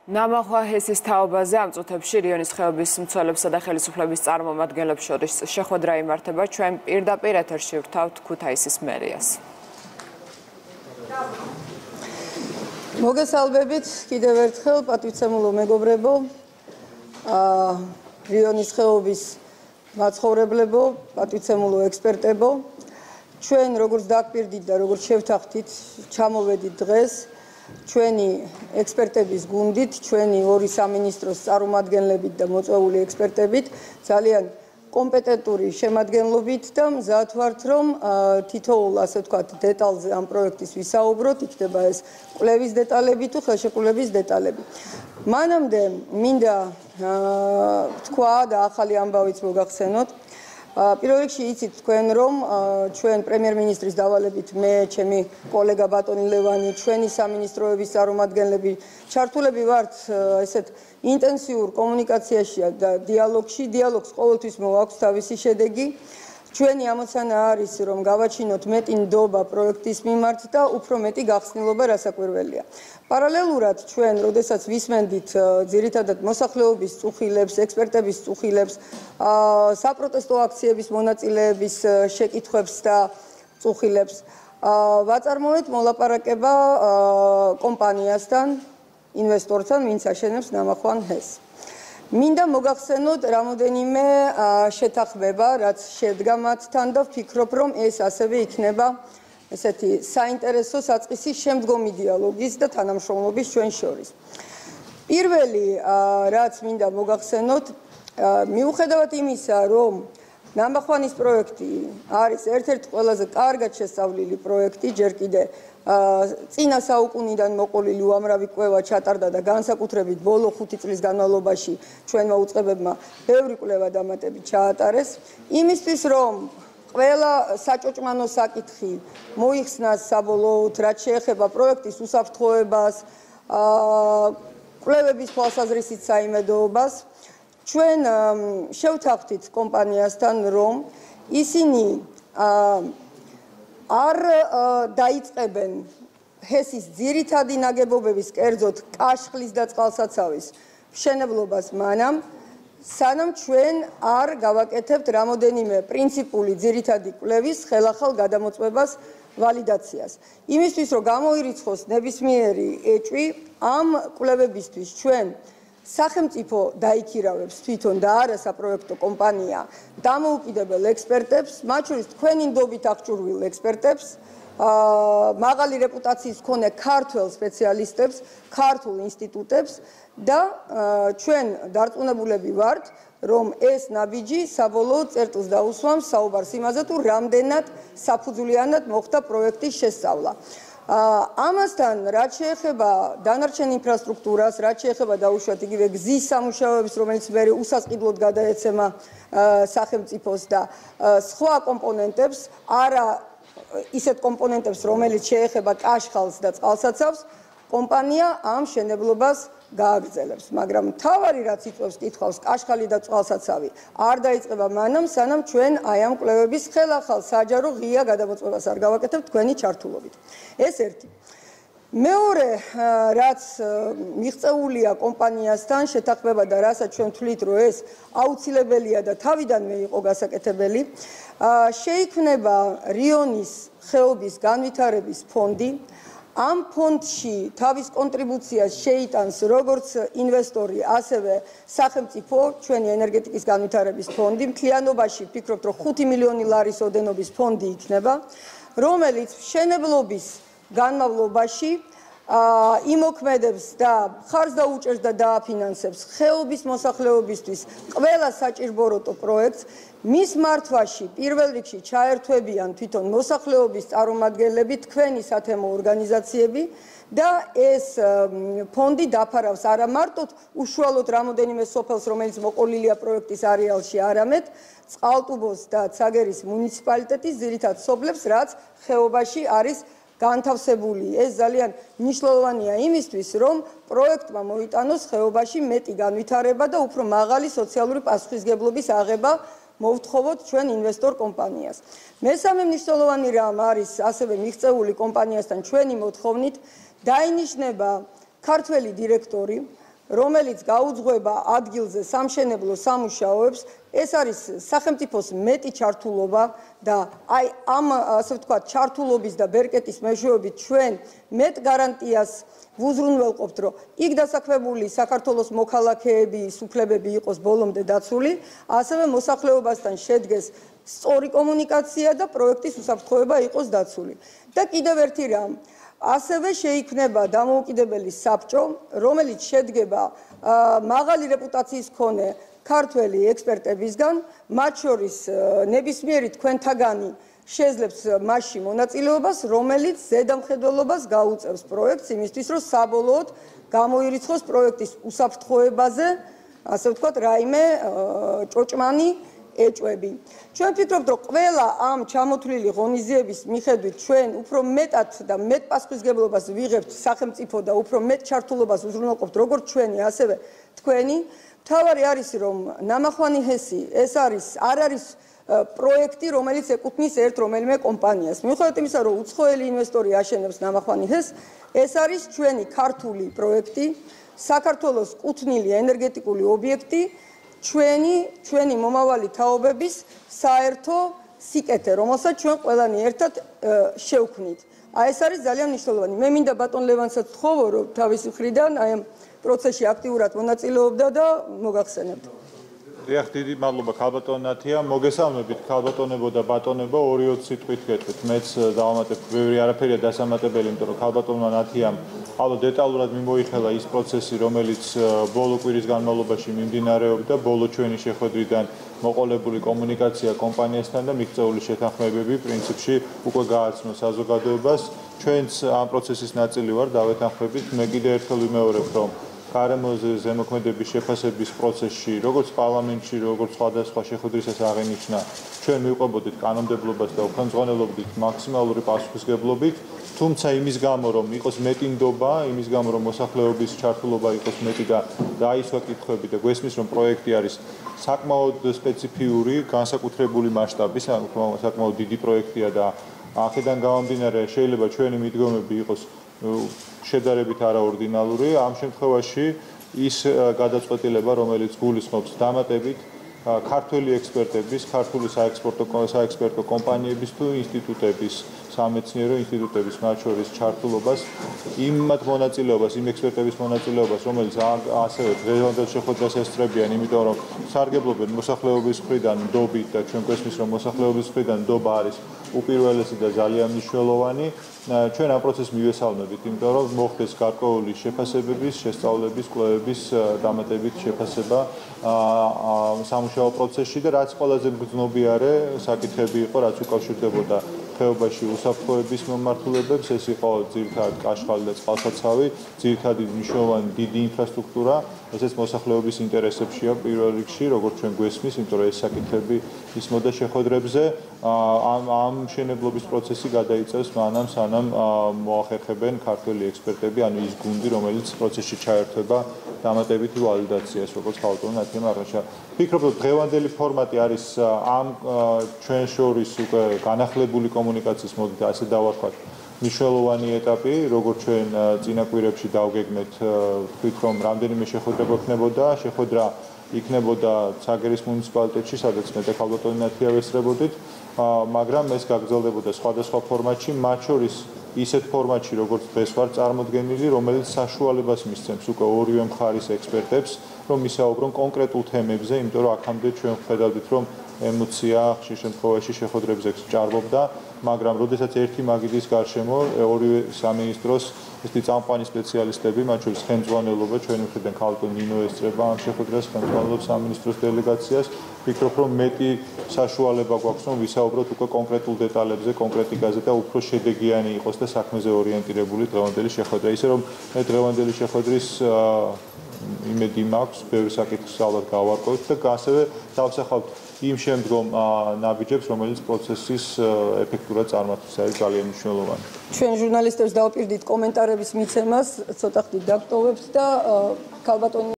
ნამახვა ჰესის თაობაზე ამ წუთებში რიონის ხეობის მცველებსა და ხელისუფლების წარმომადგენლებს შორის შეხვედრა იმართება. ჩვენ პირდაპირ ეთერში ვთავთ ქუთაისის მერიას. მოგესალმებით კიდევ ერთხელ პატივცემულო მეგობრებო, რიონის ხეობის მაცხოვრებლებო, პატივცემულო ექსპერტებო, ჩვენ როგორც დაგპირდით და როგორც შევთანხმდით, ჩამოვედით დღეს ჩვენი ექსპერტების გუნდით, ჩვენი ორი სამინისტროს წარმომადგენლებით და მოწვეული ექსპერტებით, ძალიან კომპეტენტური შემადგენლობით და მზად ვართ, რომ თითოეულ, ასე ვთქვათ, დეტალზე ამ პროექტის ვისაუბროთ, იქნება ეს კვლევის დეტალები თუ ხელშეკრულების დეტალები. მანამდე მინდა თქვა და ახალი ამბავიც მოგახსენოთ. პირველ რიგში იცით თქვენ, რომ ჩვენ პრემიერ-მინისტრის დავალებით მე, ჩემი კოლეგა ბატონი ლევანი, ჩვენი სამინისტროების წარმომადგენლები ჩართულები ვართ ესეთ ინტენსიურ კომუნიკაციაში და დიალოგში. დიალოგს ყოველთვის მოაქვს თავისი შედეგი. ჩვენი ამოცანა არის, რომ გავაჩინოთ მეტი ნდობა პროექტის მიმართ და უფრო მეტი გახსნილობა რასაკვირველია. პარალელურად ჩვენ, როდესაც ვისმენდით ძირითადად მოსახლეობის წუხილებს, ექსპერტების წუხილებს, საპროტესტო აქციების მონაწილეების შეკითხვებს და წუხილებს, ვაწარმოეთ მოლაპარაკება კომპანიასთან, ინვესტორთან, ვინც აშენებს ნამახვან ჰესს. მინდა მოგახსენოთ რამოდენიმე შეთანხმება, რაც შედგა მათთან და ვფიქრობ, რომ ეს ასევე იქნება ესეთი საინტერესო საწყისი შემდგომი დიალოგის და თანამშრომლობის ჩვენ შორის. პირველი, რაც მინდა მოგახსენოთ, მიუხედავად იმისა, რომ ნამახვანის პროექტი არის ერთ-ერთი ყველაზე კარგად შესწავლილი პროექტი, ჯერ კიდე წინა საუკუნიდან მოყოლილი უამრავი კვლევა ჩატარდა და განსაკუთრებით ბოლო 5 წლის განმავლობაში ჩვენმა უწყებებმა ბევრი კვლევა დამატებით ჩაატარეს. იმისთვის, რომ ყველა საჭოჭმანო საკითხი მოიხსნას საბოლოოდ, რაც შეეხება პროექტის უსაფრთხოებას, კვლევების თვალსაზრისით საიმედოობას, ჩვენ შევთანხმდით კომპანიასთან, რომ ისინი არ დაიწყებენ ჰესის ძირითადი ნაგებობების, კერძოდ კაშხლის და წყალსაცავის მშენებლობას მანამ, სანამ ჩვენ არ გავაკეთებთ რამოდენიმე პრინციპული ძირითადი კვლევის ხელახალ გადამოწმებას ვალიდაციას. იმისთვის, რომ გამოირიცხოს ნებისმიერი ეჭვი, ამ კვლევებისთვის ჩვენ სახელმწიფო დაიქირავებს თვითონ და არა საპროექტო კომპანია დამოუკიდებელ ექსპერტებს, მათ შორის თქვენი ნდობით აღჭურვილ ექსპერტებს, მაღალი რეპუტაციის მქონე ქართველ სპეციალისტებს, ქართულ ინსტიტუტებს და ჩვენ დარწმუნებულები ვართ, რომ ეს ნაბიჯი საბოლოოდ წერტილს დაუსვამს საუბარს იმაზე, თუ რამდენად საფუძვლიანად მოხდა პროექტის შესწავლა. ამასთან, რაც შეეხება დანარჩენ ინფრასტრუქტურას, რაც შეეხება დაუშვათ იგივე გზის სამუშაოებს, რომელიც მე უსასყიდლოდ გადაეცემა სახელმწიფოს და სხვა კომპონენტებს, არა ისეთ კომპონენტებს, რომელიც შეეხება კაშხალს და წყალსაცავს, კომპანია ამ მშენებლობას გააგრძელებს, მაგრამ მთავარი რაც იწვევს კითხვას, კაშხალი და წყალსაცავი არ დაიწყება მანამ, სანამ ჩვენ აი ამ კვლევების ხელახალ საჯარო ღია გადამოწმებას არ გავაკეთებთ თქვენი ჩართულობით. ეს ერთი. მეორე, რაც მიღწეულია კომპანიასთან შეთანხმება და რასაც ჩვენ ვთვლით, რომ ეს აუცილებელია და თავიდანვე იყო გასაკეთებელი, შეიქმნება რიონის ხეობის განვითარების ფონდი. ამ ფონდში თავის კონტრიბუციას შეიტანს როგორც ინვესტორი, ასევე სახელმწიფო, ჩვენი ენერგეტიკის განვითარების ფონდი. მთლიანობაში ვფიქრობთ, რომ 5 მილიონი ლარის ოდენობის ფონდი იქნება, რომელიც მშენებლობის განმავლობაში იმოქმედებს და ხარს დაუჭერს და დააფინანსებს ხეობის მოსახლეობისთვის ყველა საჭიროებო პროექტს. მის მართვაში პირველ რიგში ჩაერთვებიან თვითონ მოსახლეობის წარმომადგენლები, თქვენი სათემო ორგანიზაციები და ეს ფონდი დაფარავს არა მარტო უშუალოდ რამოდენიმე სოფელს, რომელიც მოყოლილია პროექტის არეალში, არამედ წყალტუბოს და ცაგერის მუნიციპალიტეტის ძირითად სოფლებს, რაც ხეობაში არის განთავსებული. ეს ძალიან მნიშვნელოვანია იმისთვის, რომ პროექტმა მოიტანოს ხეობაში მეტი განვითარება და უფრო მაღალი სოციალური პასუხისმგებლობის აღება მოვთხოვოთ ჩვენ ინვესტორ კომპანიას. მესამე მნიშვნელოვანი რამ არის ასევე მიღწეული კომპანიასთან ჩვენი მოთხოვნით დაინიშნება ქართველი დირექტორი, რომელიც გაუძღვება ადგილზე სამშენებლო სამუშაოებს, ეს არის სახელმწიფოს მეტი ჩართულობა და აი ამ ასე ვთქვათ ჩართულობის და ბერკეტის მეშვეობით ჩვენ მეტ გარანტიას ვუზრუნველყოფთ, რომ იქ დასაქმებული საქართველოს მოქალაქეების უფლებები იყოს ბოლომდე დაცული, ასევე მოსახლეობასთან შედგეს სწორი კომუნიკაცია და პროექტის უსაფრთხოება იყოს დაცული. და კიდევ ერთი რამ, ასევე შეიქმნება დამოუკიდებელი საბჭო, რომელიც შედგება მაღალი რეპუტაციის მქონე ქართველი ექსპერტებისგან, მათ შორის ნებისმიერი თქვენთაგანი შეძლებს მასში მონაწილეობას, რომელიც ზედამხედველობას გაუწევს პროექტს იმისთვის, რომ საბოლოოდ გამოირიცხოს პროექტის უსაფრთხოებაზე, ასე ვთქვათ, რაიმე ჭოჭმანი ეჭვები. ჩვენ ვფიქრობთ, რომ ყველა ამ ჩამოთვლილი ღონისძიების მიხედვით ჩვენ უფრო მეტად და მეტ პასუხისმგებლობას ვიღებთ სახელმწიფო და უფრო მეტ ჩართულობას უზრუნველყოფთ როგორც ჩვენი, ასევე თქვენი. მთავარი არის, რომ ნამახვანი ჰესი ეს არ არის პროექტი, რომელიც ეკუთვნის ერთ რომელიმე კომპანიას. მიუხედავად იმისა, რომ უცხოელი ინვესტორი აშენებს ნამახვანი ჰესს, ეს არის ჩვენი ქართული პროექტი, საქართველოს კუთვნილი ენერგეტიკული ობიექტი, ჩვენი მომავალი თაობების საერთო სიკეთე, რომელსაც ჩვენ ყველანი ერთად შევქმნით. აი ეს არის ძალიან მნიშვნელოვანი. მე მინდა ბატონ ლევანსაც ვთხოვო, რომ თავისი მხრიდან აი ამ პროცესში აქტიურად მონაწილეობდა და მოგახსენებთ. დიახ, დიდი მადლობა ქალბატონ ნათია. მოგესალმებით ქალბატონებო და ბატონებო, 2-20 სიტყვით გეტყვით. მეც დავამატებ, ბევრი არაფერია დასამატებელი, იმიტომ რომ ქალბატონმა ნათიამ ალბათ დეტალურად მიმოიხილა ის პროცესი, რომელიც ბოლო კვირის განმავლობაში მიმდინარეობდა, ბოლო ჩვენი შეხვედრიდან მოყოლებული კომუნიკაცია კომპანიასთან და მიღწეული შეთანხმებები პრინციპში უკვე გააცნო საზოგადოებას. ჩვენც ამ პროცესის ნაწილი ვარ, დავეთანხმებით. მე კიდევ ერთხელ ვიმეორებ, რომ გარემოზე ზემოქმედების შეფასების პროცესში, როგორც პარლამენტში, როგორც სხვადასხვა შეხვედრისას აღინიშნა, ჩვენ მივყვებოდით კანონმდებლობას და უხელმძღვანელობდით მაქსიმალური პასუხისმგებლობით, თუმცა იმის გამო, რომ იყოს მეტი ნდობა, იმის გამო, რომ მოსახლეობის ჩართულობა იყოს მეტი და დაისვა კითხვები და გვესმის, რომ პროექტი არის საკმაოდ სპეციფიური, განსაკუთრებული მასშტაბის, საკმაოდ დიდი პროექტია და აქედან გამომდინარე შეიძლება ჩვენი მიდგომები იყოს შედარებით არაორდინალური. ამ შემთხვევაში ის გადაწყვეტილება, რომელიც გულისხმობს დამატებით ქართველი ექსპერტების, ქართული საექსპერტო კომპანიების თუ ინსტიტუტების, სამეცნიერო ინსტიტუტების მათ შორის ჩართულობას, იმათ მონაწილეობას, იმ ექსპერტების მონაწილეობას, რომელიც ასევე დღევანდელ შეხვედრას ესწრებიან, იმიტომ რომ სარგებლობენ მოსახლეობის მხრიდან ნდობით და ჩვენ გვესმის, რომ მოსახლეობის მხრიდან ნდობა არის უპირველესი და ძალიან მნიშვნელოვანი. ჩვენ ამ პროცესს მივესალმებით, იმიტომ რომ მოხდეს გარკვეული შეფასებების, შესწავლების, კვლევების დამატებით შეფასება სამუშაო პროცესში და რაც ყველაზე მგრძნობიარე საკითხები იყო, რაც უკავშირდებოდა ხეობაში უსაფრთხოების მომართულებებს, ეს იყო ძირითადად კაშხალი და წყალსაცავი, ძირითადად მნიშვნელოვანი დიდი ინფრასტრუქტურა, ესეც მოსახლეობის ინტერესებშია პირველ რიგში, როგორც ჩვენ გვესმის, იმიტომ რომ ეს საკითხები ისმოდა შეხვედრებზე, ამ მშენებლობის პროცესი გადაიწევს მანამ სანამ მოახერხებენ ქართველი ექსპერტები, ანუ ის გუნდი, რომელიც პროცესში ჩაერთვება დამატებითი ვალიდაციას, როგორც ქალბატონ ნათიამ აღნიშნა. ვფიქრობ, რომ დღევანდელი ფორმატი არის ამ ჩვენ შორის უკვე განახლებული კომუნიკაციის მოდით ასე დავარქვათ მნიშვნელოვანი ეტაპი, როგორც ჩვენ წინა კვირებში დავგეგმეთ, ვთქვით, რომ რამდენიმე შეხვედრა გვექნებოდა, შეხვედრა იქნებოდა ცაგერის მუნიციპალიტეტში, სადაც მე და ქალბატონი ნათია ვესწრებოდით, მაგრამ ეს გაგრძელდებოდა სხვადასხვა ფორმატში, მათ შორის ისეთ ფორმატში, როგორც დღეს ვარ წარმოდგენილი, რომელიც საშუალებას მისცემს უკვე ორივე მხარის ექსპერტებს, რომ ისაუბრონ კონკრეტულ თემებზე, იმიტომ რომ აქამდე ჩვენ ხედავდით, რომ ემოცია ხშირ შემთხვევაში შეხვედრებზე ჭარბობდა, მაგრამ როდესაც ერთი მაგიდის გარშემო ორივე სამინისტროს ესეთი წამყვანი სპეციალისტები, მათ შორის ხელმძღვანელობა, ჩვენი მხრიდან ქალბატონ ნინო ესწრება ამ შეხვედრას, ხელმძღვანელობს სამინისტროს დელეგაციას, ვფიქრობ, რომ მეტი საშუალება გვაქვს, რომ ვისაუბროთ უკვე კონკრეტულ დეტალებზე, კონკრეტიკაზე და უფრო შედეგიანი იყოს და საქმეზე ორიენტირებული დღევანდელი შეხვედრა. ისე რომ მე დღევანდელი შეხვედრის იმედი მაქვს, ბევრი საკითხს ალბათ გავარკვევთ და ასევე დავსახავთ იმ შემდგომ ნაბიჯებს, რომელიც პროცესის ეფექტურად წარმართავს, არის ძალიან მნიშვნელოვანი. ჩვენ ჟურნალისტებს დავპირდით კომენტარების მიცემას, ცოტა ხნით დაგტოვებთ და ქალბატონი